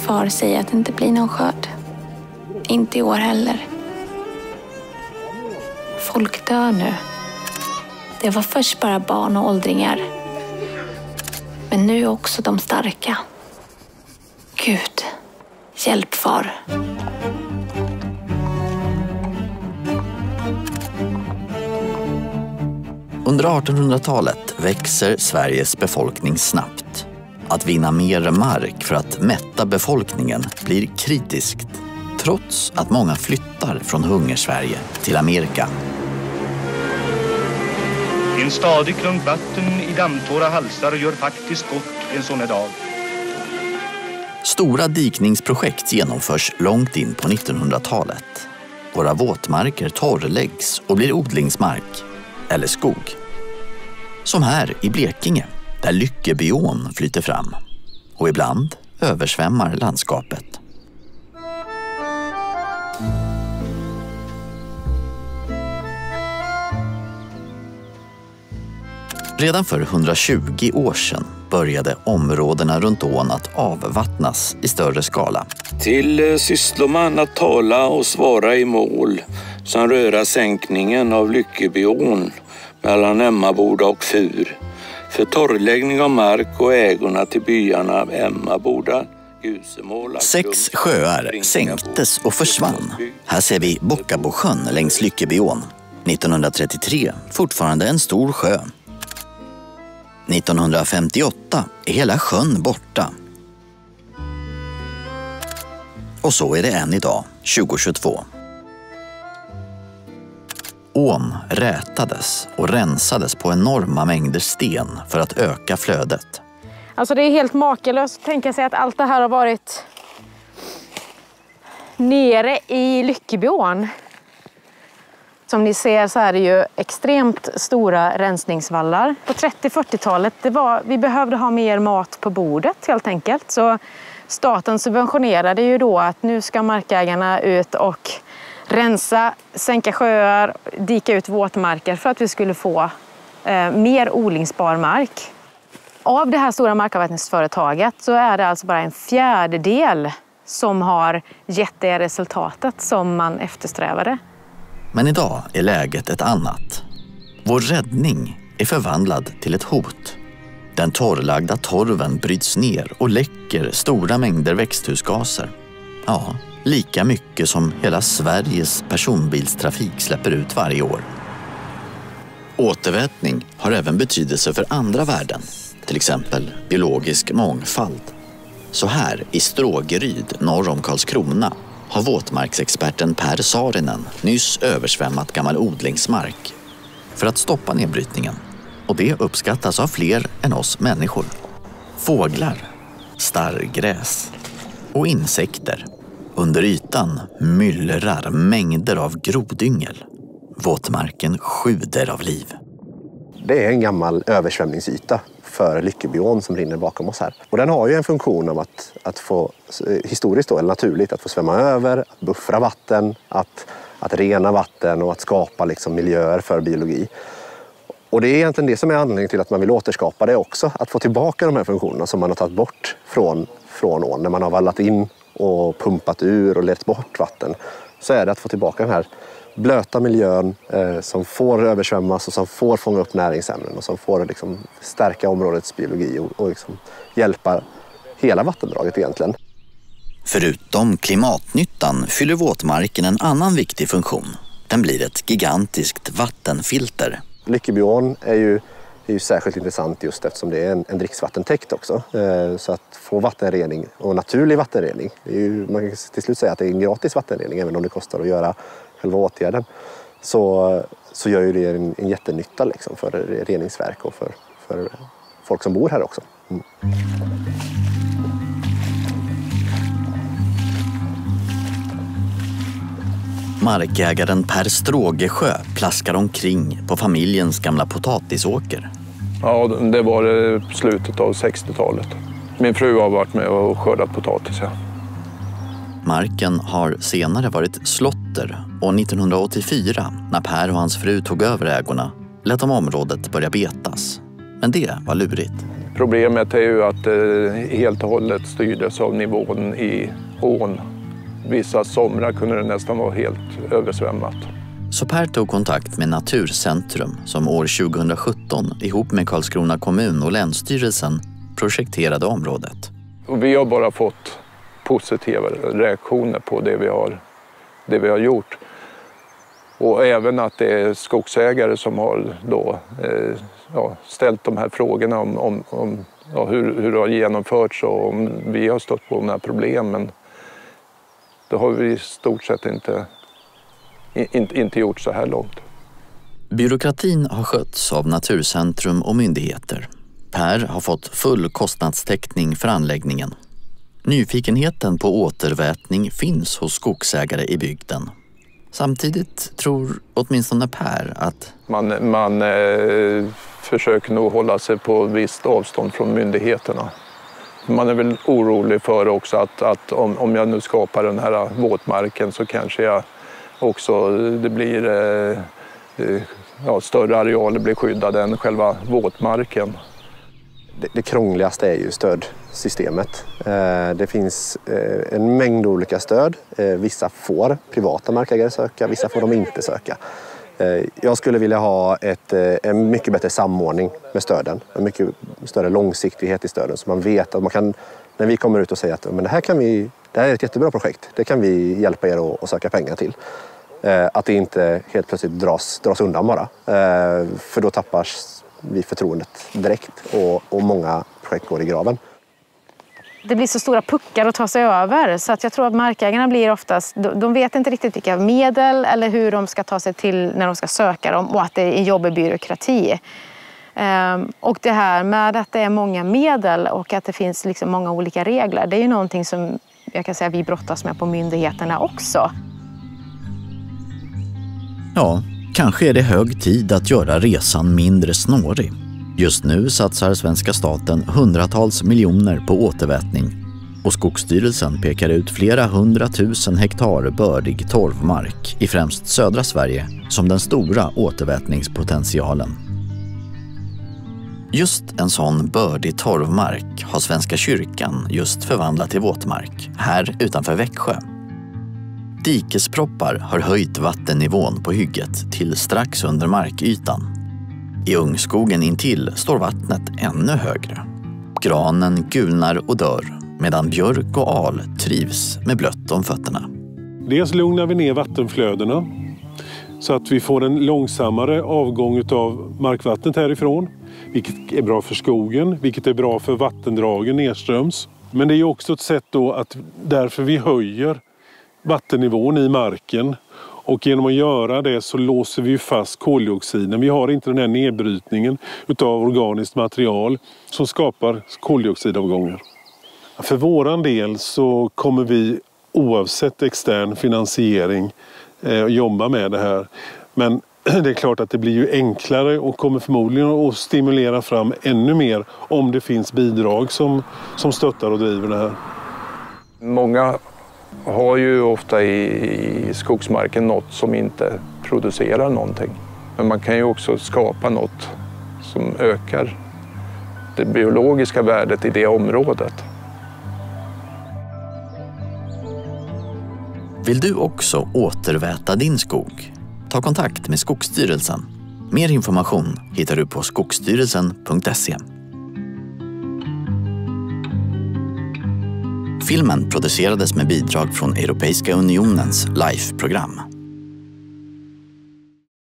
far säger att det inte blir någon skörd. Inte i år heller. Folk dör nu. Det var först bara barn och åldringar. Men nu också de starka. Gud, hjälp far. Under 1800-talet växer Sveriges befolkning snabbt. Att vinna mer mark för att mätta befolkningen blir kritiskt, trots att många flyttar från Hungersverige till Amerika. En stadig klunk vatten i dammtorra halsar gör faktiskt gott en sån här dag. Stora dikningsprojekt genomförs långt in på 1900-talet. Våra våtmarker torrläggs och blir odlingsmark, eller skog. Som här i Blekinge, där Lyckebyån flyter fram. Och ibland översvämmar landskapet. Redan för 120 år sedan började områdena runt ån att avvattnas i större skala. Till syssloman att tala och svara i mål som röra sänkningen av Lyckebyån mellan Emmaboda och Fur. För torrläggning av mark och ägorna till byarna Emmaboda, Gusemåla. 6 sjöar sänktes och försvann. Här ser vi Bockabosjön längs Lyckebyån. 1933 fortfarande en stor sjö. 1958 är hela sjön borta. Och så är det än idag, 2022. Ån rätades och rensades på enorma mängder sten för att öka flödet. Alltså det är helt makalöst att tänka sig att allt det här har varit nere i Lyckebyån. Som ni ser så är det ju extremt stora rensningsvallar. På 30-40-talet vi behövde ha mer mat på bordet helt enkelt. Så staten subventionerade ju då att nu ska markägarna ut och rensa, sänka sjöar, dika ut våtmarker för att vi skulle få mer odlingsbar mark. Av det här stora markavvattningsföretaget så är det alltså bara en fjärdedel som har gett det resultatet som man eftersträvade. Men idag är läget ett annat. Vår räddning är förvandlad till ett hot. Den torrlagda torven bryts ner och läcker stora mängder växthusgaser. Ja, lika mycket som hela Sveriges personbilstrafik släpper ut varje år. Återvätning har även betydelse för andra värden, till exempel biologisk mångfald. Så här i Strågeryd norr om Karlskrona har våtmarksexperten Per Saarinen nyss översvämmat gammal odlingsmark för att stoppa nedbrytningen. Och det uppskattas av fler än oss människor. Fåglar, starrgräs och insekter. Under ytan myllrar mängder av grodyngel. Våtmarken sjuder av liv. Det är en gammal översvämningsyta för Lyckebyån som rinner bakom oss här. Och den har ju en funktion av att få, historiskt då, eller naturligt, att få svämma över, att buffra vatten, att rena vatten och att skapa liksom miljöer för biologi. Och det är egentligen det som är anledningen till att man vill återskapa det också. Att få tillbaka de här funktionerna som man har tagit bort från ån. När man har vallat in och pumpat ur och lett bort vatten, så är det att få tillbaka den här blöta miljön som får översvämmas och som får fånga upp näringsämnen och som får liksom stärka områdets biologi och liksom hjälpa hela vattendraget egentligen. Förutom klimatnyttan fyller våtmarken en annan viktig funktion. Den blir ett gigantiskt vattenfilter. Lyckebyån är ju särskilt intressant just eftersom det är en dricksvattentäkt också. Så att få vattenrening och naturlig vattenrening, man kan till slut säga att det är en gratis vattenrening även om det kostar att göra själva åtgärden, så gör ju det en jättenytta liksom för reningsverk och för folk som bor här också. Mm. Markägaren Per Strågesjö plaskar omkring på familjens gamla potatisåker. Ja, det var det slutet av 60-talet. Min fru har varit med och skördat potatis. Ja. Marken har senare varit slotter och 1984, när Per och hans fru tog över ägorna, lät de området börja betas. Men det var lurigt. Problemet är ju att det helt och hållet styrdes av nivån i ån. Vissa somrar kunde det nästan vara helt översvämmat. Så Per tog kontakt med Naturcentrum som år 2017 ihop med Karlskrona kommun och Länsstyrelsen projekterade området. Och vi har bara fått positiva reaktioner på det vi har gjort. Och även att det är skogsägare som har då, ställt de här frågorna om hur det har genomförts och om vi har stått på de här problemen. Det har vi i stort sett inte gjort så här långt. Byråkratin har skötts av Naturcentrum och myndigheter. Per har fått full kostnadstäckning för anläggningen. Nyfikenheten på återvätning finns hos skogsägare i bygden. Samtidigt tror åtminstone Per att man försöker nog hålla sig på visst avstånd från myndigheterna. Man är väl orolig för också att om jag nu skapar den här våtmarken så kanske jag också det blir större arealer blir skyddade än själva våtmarken. Det krångligaste är ju stödsystemet. Det finns en mängd olika stöd. Vissa får privata markägare söka, vissa får de inte söka. Jag skulle vilja ha en mycket bättre samordning med stöden. En mycket större långsiktighet i stöden så man vet att man kan, när vi kommer ut och säger att men det här är ett jättebra projekt, det kan vi hjälpa er att söka pengar till. Att det inte helt plötsligt dras undan bara. För då tappar vi förtroendet direkt och många projekt går i graven. Det blir så stora puckar att ta sig över så att jag tror att markägarna blir oftast, de vet inte riktigt vilka medel eller hur de ska ta sig till när de ska söka dem och att det är en jobbig byråkrati. Och det här med att det är många medel och att det finns liksom många olika regler, det är ju någonting som jag kan säga vi brottas med på myndigheterna också. ja, kanske är det hög tid att göra resan mindre snårig. Just nu satsar svenska staten hundratals miljoner på återvätning och Skogsstyrelsen pekar ut flera 100 000 hektar bördig torvmark i främst södra Sverige som den stora återvätningspotentialen. Just en sån bördig torvmark har Svenska kyrkan just förvandlat till våtmark här utanför Växjö. Dikesproppar har höjt vattennivån på hygget till strax under markytan. I ungskogen intill står vattnet ännu högre. Granen gulnar och dör medan björk och al trivs med blött om fötterna. Dels lugnar vi ner vattenflödena så att vi får en långsammare avgång av markvattnet härifrån. Vilket är bra för skogen, vilket är bra för vattendragen nedströms. Men det är också ett sätt då att därför vi höjer vattennivån i marken. Och genom att göra det så låser vi fast koldioxiden. Vi har inte den här nedbrytningen av organiskt material som skapar koldioxidavgångar. För våran del så kommer vi oavsett extern finansiering jobba med det här. Men det är klart att det blir ju enklare och kommer förmodligen att stimulera fram ännu mer om det finns bidrag som stöttar och driver det här. Många har ju ofta i skogsmarken något som inte producerar någonting. Men man kan ju också skapa något som ökar det biologiska värdet i det området. Vill du också återväta din skog? Ta kontakt med Skogsstyrelsen. Mer information hittar du på skogsstyrelsen.se. Filmen producerades med bidrag från Europeiska unionens LIFE-program.